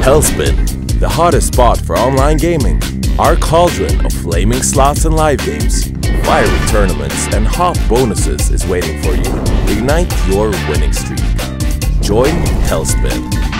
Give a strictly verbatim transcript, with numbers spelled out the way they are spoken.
Hellspin, the hottest spot for online gaming. Our cauldron of flaming slots and live games, fiery tournaments, and hot bonuses is waiting for you. Ignite your winning streak. Join Hellspin.